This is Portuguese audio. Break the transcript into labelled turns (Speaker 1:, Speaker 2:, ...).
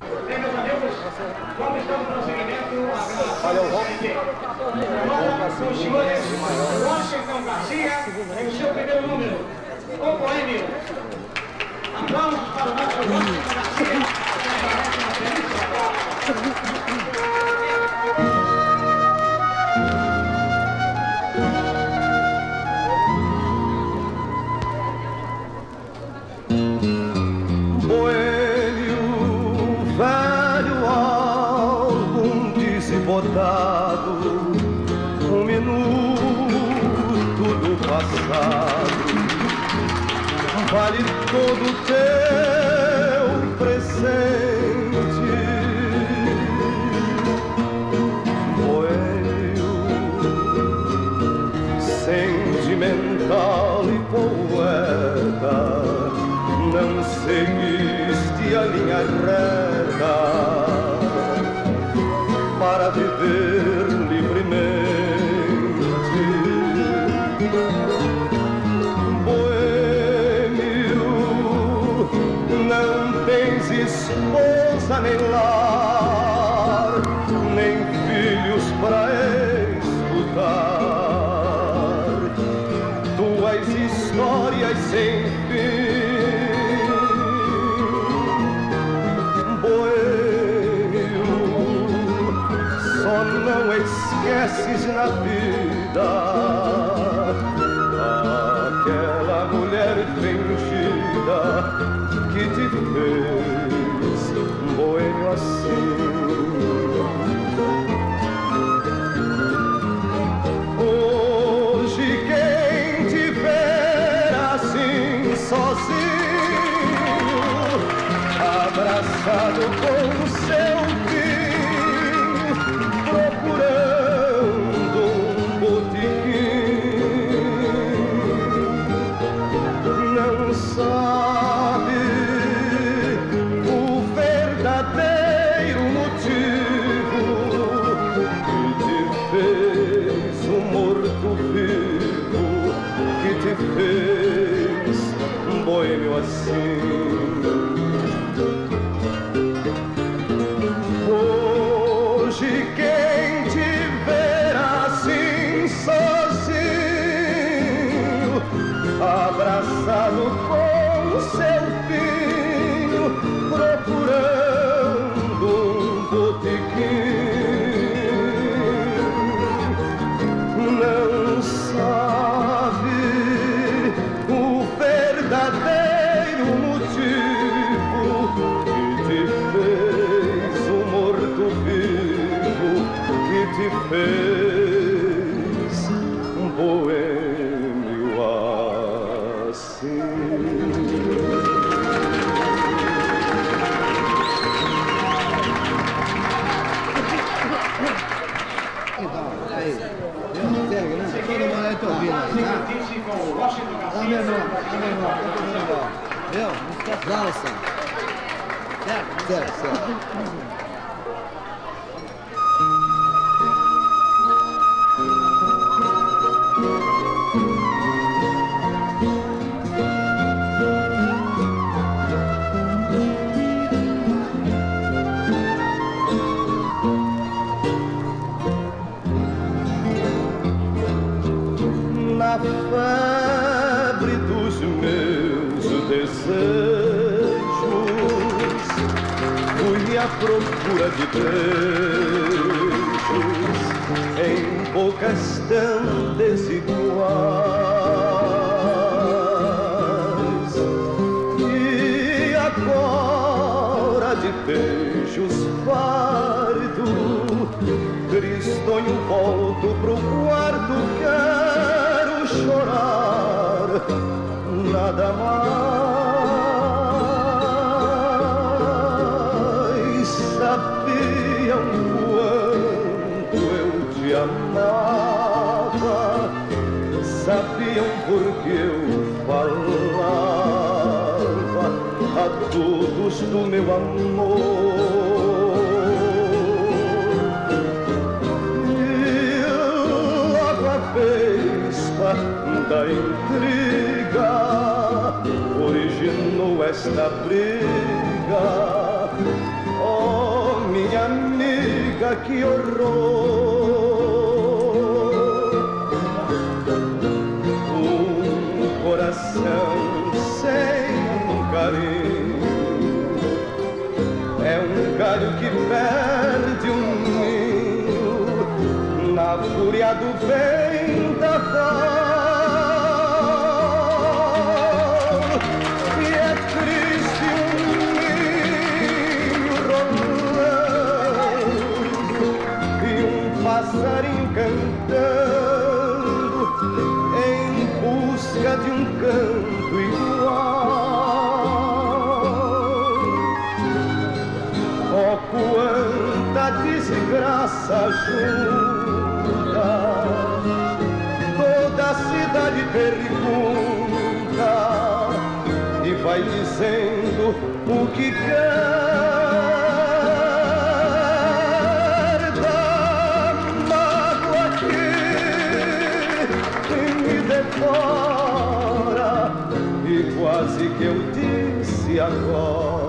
Speaker 1: Bem, meus amigos, vamos dar um prosseguimento à gravação. Agora, com os senhores Washington Garcia, em seu primeiro número, o Boêmio. Aplausos para o nosso Washington Garcia.
Speaker 2: Botado um minuto do passado vale todo o teu presente, boêmio, sentimental e poeta, não seguiste a linha reta para viver livremente. Boêmio, não tens esposa nem lar, nem filhos para escutar tuas histórias sem fim. Só não esqueces na vida aquela mulher fingida que te fez boêmio assim. Hoje quem te ver assim sozinho, abraçado com o seu procurando um botequim, não sabe o verdadeiro motivo que te fez um morto-vivo, que te fez um boêmio assim. Hoje quem te ver assim sozinho, abraçado com o seu filho, procurando um botequim, não sabe o verdadeiro motivo que te fez um morto-vivo, que te fez um boêmio assim.
Speaker 3: Então, aí, segue, né? Todo mundo aí tá ouvindo, tá? Dá menor, viu? Não esquece da alça. Certo.
Speaker 2: Na febre dos meus desejos, fui à procura de beijos em bocas tão desiguais, e agora de beijos farto, tristonho volto pro quarto, quero chorar, nada mais. Sabiam quanto eu te amava, sabiam porque eu falava a todos do meu amor. Vespa da intriga originou esta briga. Oh, Olha que horror, um coração sem carinho é um galho que perde um ninho na fúria do vendaval. E é triste um ninho rolando e um passarinho cantando em busca de um canto igual. Oh, quanta desgraça junta, toda a cidade pergunta e vai dizendo o que quer da mágoa que me devora. E quase que eu disse agora: